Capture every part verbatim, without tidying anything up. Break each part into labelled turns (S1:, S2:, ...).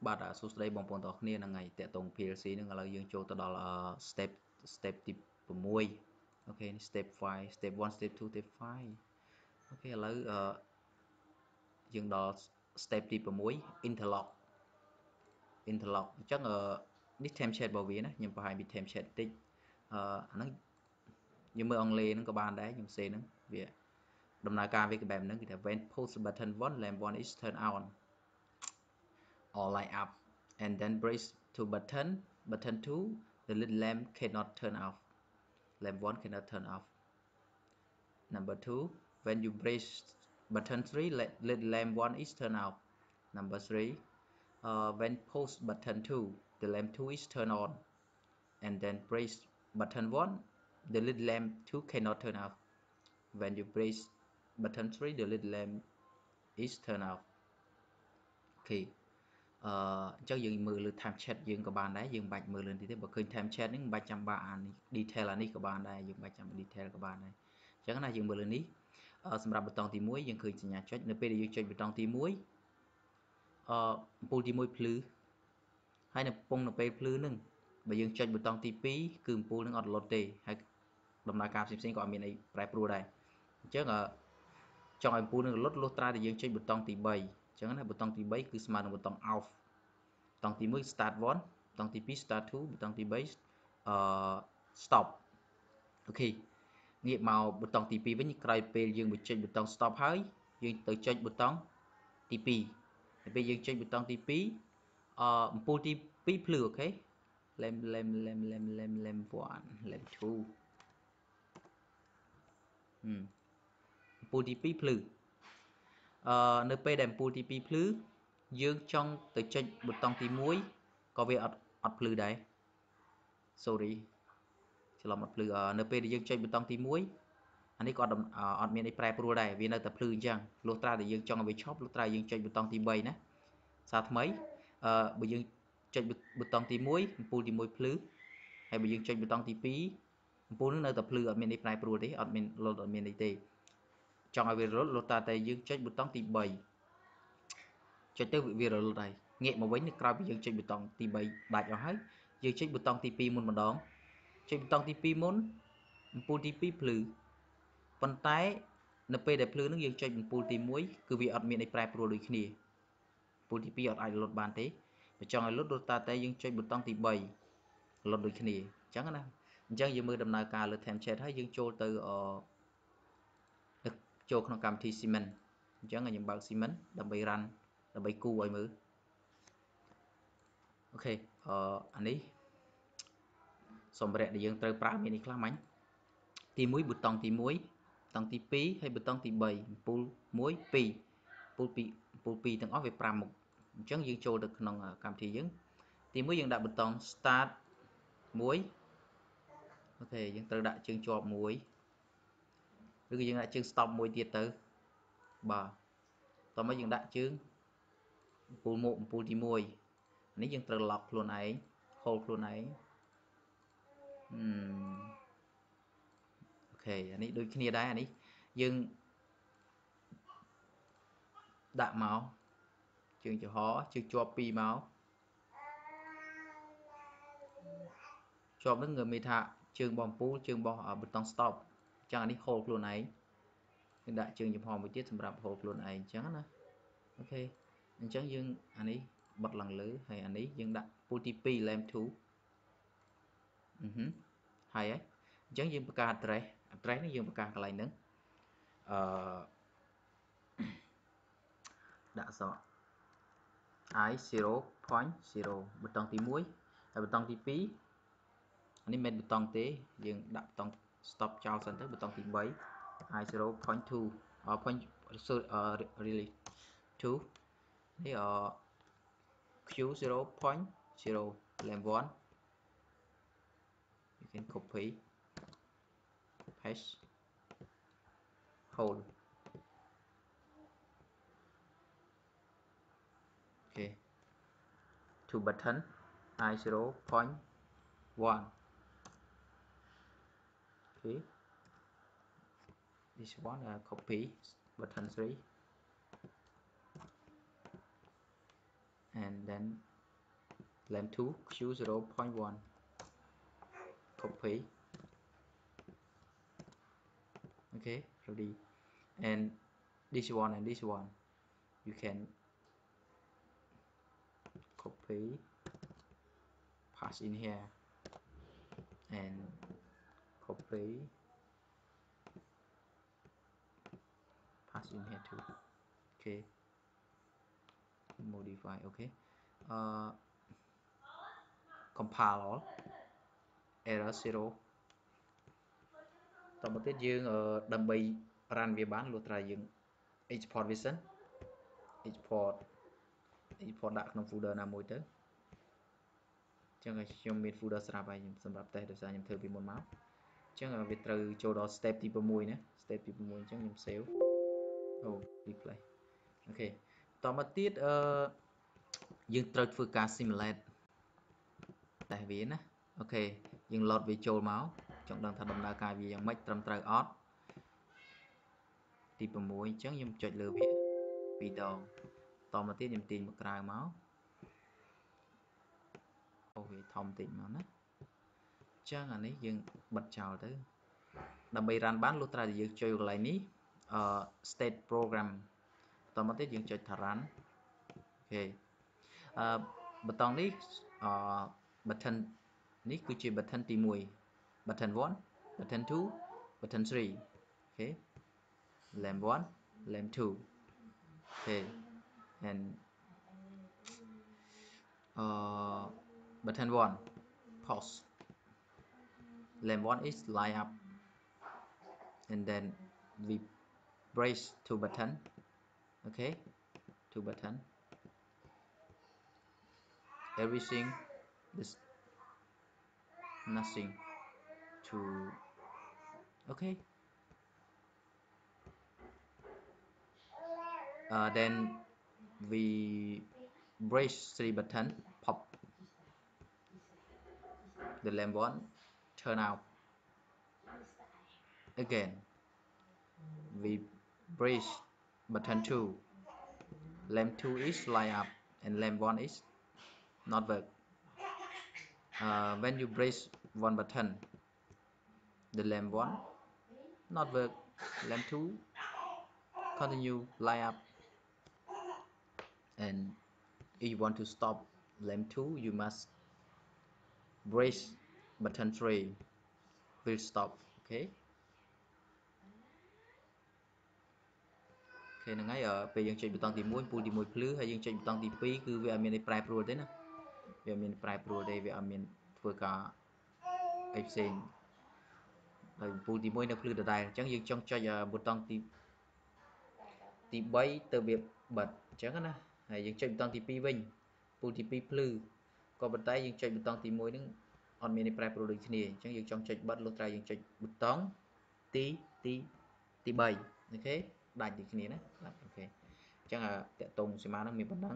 S1: បាទសួស្តីបងប្អូនទាំងអស់គ្នាហ្នឹងហើយតាក់ទង พี แอล ซี ហ្នឹងឥឡូវយើងចូលទៅដល់ step step ទីsixអូខេ step five step one step two step five អូខេឥឡូវអឺយើងដល់ step ទីsix interlock interlock អញ្ចឹងអឺនេះ template របស់វាណាខ្ញុំបង្ហាញពី template បន្តិចអឺអាហ្នឹងយើងមើលអង់គ្លេសហ្នឹងក៏បានដែរខ្ញុំសេហ្នឹងវាដំណើរការវាគឺបែបហ្នឹងគឺថា when push button one lamp one is turn on or light up and then press to button button two the little lamp cannot turn off lamp one cannot turn off number two when you press button three little lamp one is turn off number three uh, when push button two the lamp two is turn on and then press button one the little lamp two cannot turn off when you press button three the little lamp is turn off okay អឺអញ្ចឹងយើងមើលលើ time chat យើងក៏បានដែរយើងមិនបាច់មើលលឿនតិចទេបើឃើញ time chat ហ្នឹងមិនបាច់ចាំបាក់អានេះ detail អានេះក៏បានដែរយើងមិនបាច់ចាំ detail ក៏បានដែរអញ្ចឹងណាយើងមើលលើនេះសម្រាប់ប៊ូតុងទីoneយើងឃើញសញ្ញាចុចនៅពេលដែលយើងចុចប៊ូតុងទីoneអឺអំពូលទីoneភ្លឺហើយនៅកំពុងនៅពេលភ្លឺហ្នឹងបើយើងចុចប៊ូតុងទីtwoគឺអំពូលហ្នឹងអត់លត់ទេហើយដំណើរការផ្សេងៗក៏អត់មានអីប្រែប្រួលដែរអញ្ចឹងចង់ឲ្យអំពូលហ្នឹងលត់លុះត្រាតែយើងចុចប៊ូតុងទីthreeអញ្ចឹងណាប៊ូតុងទីthreeគឺស្មើនឹងប៊ូតុង off ប៊ូតុងទីone start one ប៊ូតុងទីtwo start two ប៊ូតុងទីthreeអឺ stop អូខេងាកមកប៊ូតុងទីtwoវិញក្រោយពេលយើងបញ្ចុចប៊ូតុង stop ហើយយើងទៅចុចប៊ូតុងទីtwoហើយពេលយើងចុចប៊ូតុងទីtwoអឺអំពូលទីtwoភ្លឺអូខេ lamp lamp lamp lamp lamp lamp one lamp two ហឹមអំពូលទីtwoភ្លឺអឺនៅពេលដែលអំពូលទីtwoភ្លឺយើងចង់ទៅចុចប៊ូតុងទីoneក៏វាអត់អត់ភ្លឺដែរ sorry ច្រឡំអត់ភ្លឺនៅពេលដែលយើងចុចប៊ូតុងទីoneអានេះក៏អត់មានអីប្រែប្រួលដែរវានៅតែភ្លឺអញ្ចឹងលុះត្រាតែយើងចង់ឲ្យវាឈប់លុះត្រាយើងចុចប៊ូតុងទីthreeណាសារថ្មីអឺបើយើងចុចប៊ូតុងទីoneអំពូលទីoneភ្លឺហើយបើយើងចុចប៊ូតុងទីtwoអំពូលនឹងនៅតែភ្លឺអត់មានអីប្រែប្រួលទេអត់មានលុតអត់មានអីទេចង់ឲ្យវារលត់លុះត្រាតែយើងចុចប៊ូតុងទីthreeចុចទៅវារលត់ហើយងាកមកវិញក្រោយពីយើងចុចប៊ូតុងទីthreeដាច់អស់ហើយយើងចុចប៊ូតុងទីtwoមុនម្ដងចុចប៊ូតុងទីtwoមុនអំពូលទីtwoភ្លឺប៉ុន្តែនៅពេលដែលភ្លឺនឹងយើងចុចអំពូលទីoneគឺវាអត់មានអីប្រែប្រួលដូចគ្នាអំពូលទីtwoអត់អាចលុតបានទេបើចង់ឲ្យលុតលុតតាតែយើងចុចប៊ូតុងទីthreeលុតដូចគ្នាអញ្ចឹងណាអញ្ចឹងយើងមើលដំណើរការលើ template ហើយយើងចូលទៅអឺចូលក្នុងកម្មវិធី Siemens អញ្ចឹងខ្ញុំបើក Siemens ដើម្បី run ដើម្បីគូឲ្យមើលអូខេអឺអានេះសម្ភារៈដែលយើងត្រូវប្រើមាននេះខ្លះមាញ់ទីoneប៊ូតុងទីoneប៊ូតុងទីtwoហើយប៊ូតុងទីthreeអំពូលone twoអំពូលtwoអំពូលtwoទាំងអស់វាfiveមុខអញ្ចឹងយើងចូលទៅក្នុងកម្មវិធីយើងទីoneយើងដាក់ប៊ូតុង start oneអូខេយើងត្រូវដាក់ជើងជាប់មួយឬក៏យើងដាក់ជើង stop មួយទៀតទៅបាទតោះមកយើងដាក់ជើងអំពូលមុខអំពូលទីoneនេះយើងត្រូវ lock ខ្លួនឯង hold ខ្លួនឯងអឺអូខេអានេះដូចគ្នាដែរអានេះយើងដាក់មកជើងចំហជើងជាប់ពីរមកជាប់នឹងមានថាជើងរបស់អំពូលជើងរបស់ប៊ូតុង stop អញ្ចឹងអានេះ hold ខ្លួនឯងយើងដាក់ជើងចំហមួយទៀតសម្រាប់ hold ខ្លួនឯងអញ្ចឹងណាអូខេអញ្ចឹងយើងអានេះបត់ឡើងលើហើយអានេះយើងដាក់ពូលទីtwo lamp two អឺហឹមហើយហើយអញ្ចឹងយើងបង្កើត address address នេះយើងបង្កើតកន្លែងហ្នឹងអឺដាក់អក្សរ i zero point zero ប៊ូតុងទីoneហើយប៊ូតុងទីtwoអានេះមិនមែនប៊ូតុងទេយើងដាក់ប៊ូតុង stop ចោលសិនទៅប៊ូតុងទីthree i zero point two point really two នេះអ q zero point zero lamp one you can copy paste hold okay two button i zero point one okay this one uh, copy button three and then lamp two Q zero point one, copy. Okay, ready. And this one and this one you can copy, pass in here, and copy, pass in here too. Okay, modify. Okay, uh, compile all, error zero. តមកទៀតយើងដើម្បី run វាបានលុះត្រាយើង export វាសិន export export ដាក់ក្នុង folder ណាមួយទៅអញ្ចឹងខ្ញុំមាន folder ស្រាប់ហើយសម្រាប់ test ដោយសារខ្ញុំធ្វើពីមុនមកអញ្ចឹងវាត្រូវចូលដល់ step ទីsixណា step ទីsixអញ្ចឹងខ្ញុំ save អូ replay អូខេតមកទៀតអឺយើងត្រូវធ្វើការ simulate តែវាណាអូខេយើង load វាចូលមកចង់ដឹងថាដំណើរការវាយ៉ាងម៉េចត្រឹមត្រូវអត់ទីsixអញ្ចឹងខ្ញុំចុចលើវាពីរដងតមកទៀតខ្ញុំទាញមកក្រៅមកអូវាធំតិចមកណាអញ្ចឹងអានេះយើងបិទចោលទៅដើម្បី run បានលុះត្រាតែយើងចុចកន្លែងនេះអឺ state program តមកទៀតយើងចុចថា run អូខេអឺប៊ូតុងនេះអឺ button នេះគឺជា button ទីone button one button two button three អូខេ lamp one lamp two អូខេ and uh, button one pause lamp one is light up and then we press two button okay two button everything is nothing to okay uh, then we press three button pop the lamp one turn out again we press button two lamp two is light up and lamp one is not work uh, when you press one button the lamp one not work lamp two continue light up and if you want to stop lamp two you must press button three will stop okay អូខេហ្នឹងហើយពេលយើងចុចប៊ូតុងទីoneពូលទីoneភ្លឺហើយយើងចុចប៊ូតុងទីtwoគឺវាអត់មានប្រែប្រួលទេណាវាអត់មានប្រែប្រួលទេវាអត់មានធ្វើការអីផ្សេងហើយពូលទីoneនៅភ្លឺដដែលអញ្ចឹងយើងចង់ចុចប៊ូតុងទីទីthreeទៅវាបិទអញ្ចឹងណាហើយយើងចុចប៊ូតុងទីtwoវិញពូលទីtwoភ្លឺក៏ប៉ុន្តែយើងចុចប៊ូតុងទីoneហ្នឹងអត់មានប្រែប្រួលដូចគ្នាអញ្ចឹងយើងចង់ចុចបិទលុះត្រាយើងចុចប៊ូតុងទីទីទីthreeអូខេដាច់ដូចគ្នាណាអូខេអញ្ចឹងតកតងសមាហ្នឹងមានប៉ុណ្ណឹង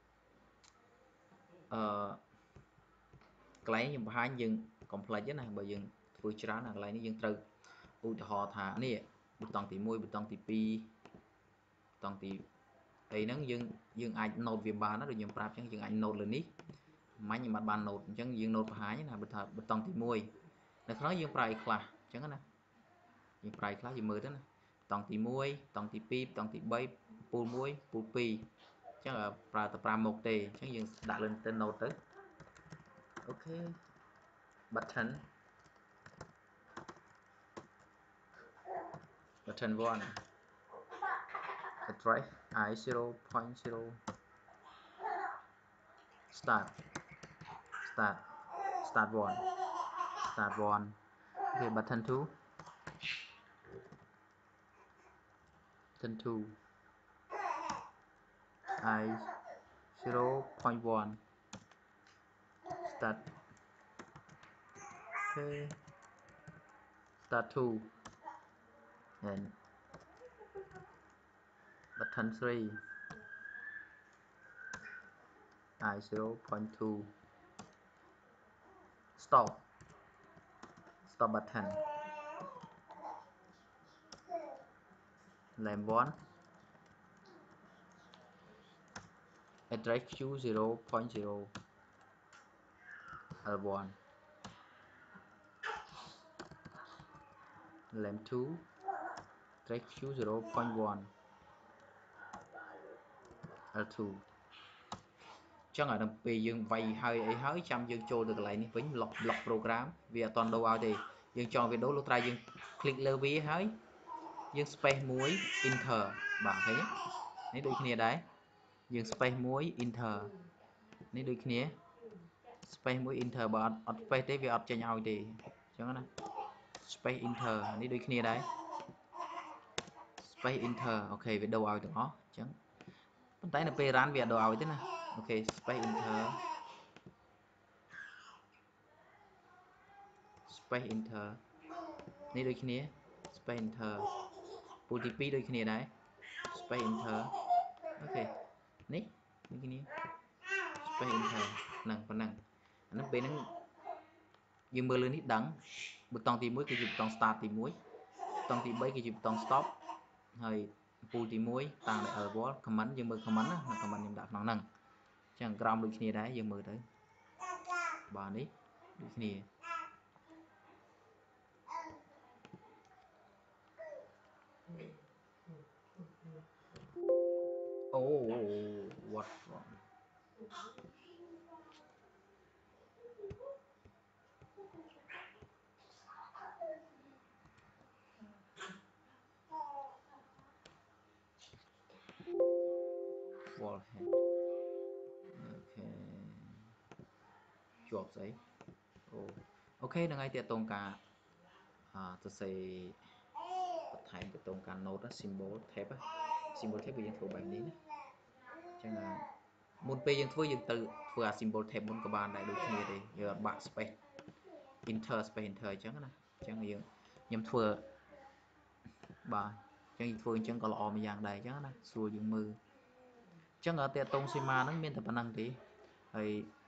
S1: អឺកន្លែងខ្ញុំបង្ហាញយើង complex ណាបើយើងធ្វើច្រើនអាកន្លែងនេះយើងត្រូវឧទាហរណ៍ថានេះប៊ូតុងទីoneប៊ូតុងទីtwoប៊ូតុងទីអីហ្នឹងយើងយើងអាច note វាបានណាដូចខ្ញុំប្រាប់អញ្ចឹងយើងអាច note លើនេះមាញ់ខ្ញុំអត់បាន note អញ្ចឹងយើង note បង្ហាញណាបើថាប៊ូតុងទីoneនៅក្នុងយើងប្រើអីខ្លះអញ្ចឹងណាយើងប្រើអីខ្លះយើងមើលទៅណាប៊ូតុងទីoneប៊ូតុងទីtwoប៊ូតុងទីthreeពូលoneពូលtwoអញ្ចឹងប្រើតែfiveមុខទេអញ្ចឹងយើងដាក់លើទៅ note ទៅអូខេ button button one address I zero point zero start start start one start one okay button two button two I zero point one start okay start two and button three I zero point two stop stop button lamp one address Q zero point zero L one lem two track q zero point one L two chẳng ở đằng vì dương vay hơi ấy hơi chăm dương trôi được lại với lọc lọc program vì toàn đồ ao thì dương chọn việc đấu lúc trai dương click lơ ví hơi dương space muối enter bạn thấy nhé nếu đôi khi đấy dương space muối enter nếu đôi khi space muối enter bạn ở space thế vì ở trên nhau thì chẳng này space enter nếu đôi khi đấy space enter ok với đầu ao đó chẳng tay là p rán về đầu ao thế này ok space enter space enter នេះដូចគ្នា space enter ពូលទីពីរដូចគ្នាដែរ space enter អូខេនេះដូចគ្នា space enter ហ្នឹងប៉ុណ្ណឹងអាហ្នឹងពេលហ្នឹងយើងមើលលើនេះដឹងប៊ូតុងទីមួយគឺជាប៊ូតុង start ទីមួយប៊ូតុងទីបីគឺជាប៊ូតុង stop ហើយពូលទីមួយតាំងតែ L wall comment យើងមើល comment ណា comment ខ្ញុំដាក់ក្នុងហ្នឹងអញ្ចឹងក្រោមដូចគ្នាដែរយើងមើលទៅបាទនេះដូចគ្នា Oh, what wrong? Wall head. Okay. ជាប់ស្អីអូអូខេនឹងហើយតេតងការអឺសរសេរបន្ថែមតេតងការ note symbol tab symbol tab យើងធ្វើបែបនេះណាអញ្ចឹងមុនពេលយើងធ្វើយើងទៅធ្វើអា symbol tab មុនក៏បានដែរដូចគ្នាទេយើងអត់បាក់ space enter space enter អញ្ចឹងណាអញ្ចឹងយើងខ្ញុំធ្វើបាទអញ្ចឹងធ្វើអញ្ចឹងក៏ល្អមួយយ៉ាងដែរអញ្ចឹងណាស្រួលយើងមើលអញ្ចឹងតេតងសីមាហ្នឹងមានតែប៉ុណ្្នឹងទេហើយ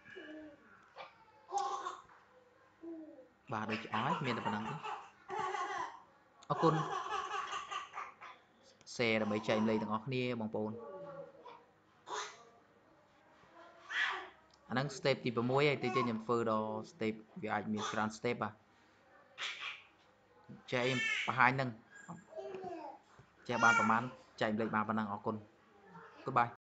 S1: បាទដូចអស់មានតែប៉ុណ្្នឹងទេអរគុណ share ដើម្បីចែកម្លែកទាំងអស់គ្នាបងប្អូនអាហ្នឹង step ទី6ហើយតិចខ្ញុំធ្វើដល់ step វាអាចមានច្រើន step ហ่ะចែកបង្ហាញហ្នឹងចេះបានប្រហែលចែកម្លែកបានប៉ុណ្ណឹងអរគុណ Goodbye